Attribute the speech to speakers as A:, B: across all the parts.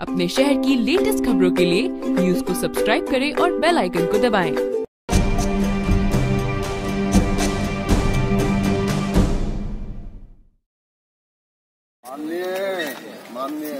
A: अपने शहर की लेटेस्ट खबरों के लिए न्यूज को सब्सक्राइब करें और बेल आइकन को दबाएं।
B: माननीय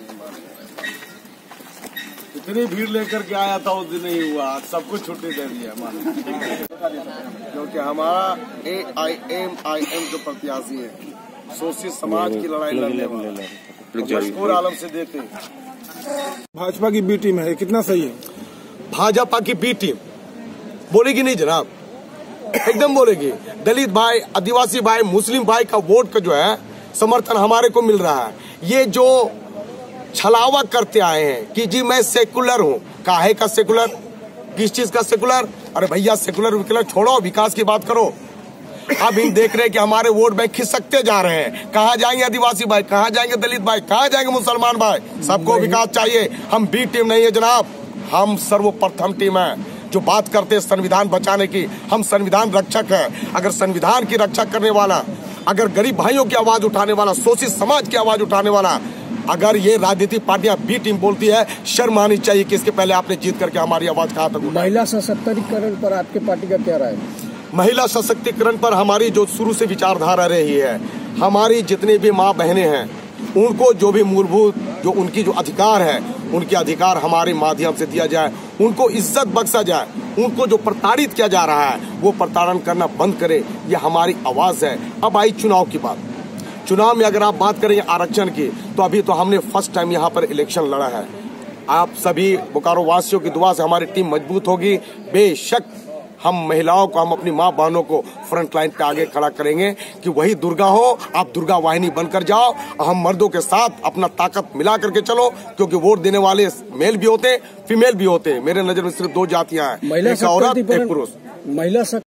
B: इतनी भीड़ लेकर के आया था उस दिन नहीं हुआ, आज सब कुछ छुट्टी दे दी है माननीय, क्योंकि हमारा AIM जो प्रत्याशी है शोषित समाज की लड़ाई लड़ने वाला मशहूर आलम से देते हैं।
C: भाजपा की बी टीम है, कितना सही है?
B: भाजपा की बी टीम बोलेगी नहीं जनाब, एकदम बोलेगी। दलित भाई, आदिवासी भाई, मुस्लिम भाई का वोट का जो है समर्थन हमारे को मिल रहा है। ये जो छलावा करते आए हैं कि जी मैं सेकुलर हूँ, काहे का सेकुलर, किस चीज का सेकुलर? अरे भैया सेकुलर विकुलर छोड़ो, विकास की बात करो। अब इन देख रहे हैं कि हमारे वोट बैंक खिसकते जा रहे हैं। कहाँ जाएंगे आदिवासी भाई, कहाँ जाएंगे दलित भाई, कहाँ जाएंगे मुसलमान भाई? सबको विकास चाहिए। हम बी टीम नहीं है जनाब, हम सर्वप्रथम टीम है जो बात करते हैं संविधान बचाने की। हम संविधान रक्षक है। अगर संविधान की रक्षा करने वाला, अगर गरीब भाइयों की आवाज उठाने वाला, शोषित समाज की आवाज उठाने वाला, अगर ये राजनीतिक पार्टियां बी टीम बोलती है, शर्म आनी चाहिए कि इसके पहले आपने जीत करके हमारी आवाज कहाँ तक।
C: महिला सशक्तिकरण पर आपके पार्टी का क्या राय है?
B: महिला सशक्तिकरण पर हमारी जो शुरू से विचारधारा रही है, हमारी जितनी भी माँ बहनें हैं उनको जो भी मूलभूत जो उनकी जो अधिकार है, उनके अधिकार हमारे माध्यम से दिया जाए, उनको इज्जत बख्शा जाए। उनको जो प्रताड़ित किया जा रहा है वो प्रताड़न करना बंद करे, ये हमारी आवाज है। अब आई चुनाव की बात। चुनाव में अगर आप बात करें आरक्षण की, तो अभी तो हमने फर्स्ट टाइम यहाँ पर इलेक्शन लड़ा है। आप सभी बोकारो वासियों की दुआ से हमारी टीम मजबूत होगी। बेशक हम महिलाओं को, हम अपनी माँ बहनों को फ्रंट लाइन पे आगे खड़ा करेंगे कि वही दुर्गा हो, आप दुर्गा वाहिनी बनकर जाओ। हम मर्दों के साथ अपना ताकत मिला करके चलो, क्योंकि वोट देने वाले मेल भी होते हैं, फीमेल भी होते हैं। मेरे नजर में सिर्फ दो जातियां हैं, एक औरत एक पुरुष।
C: महिला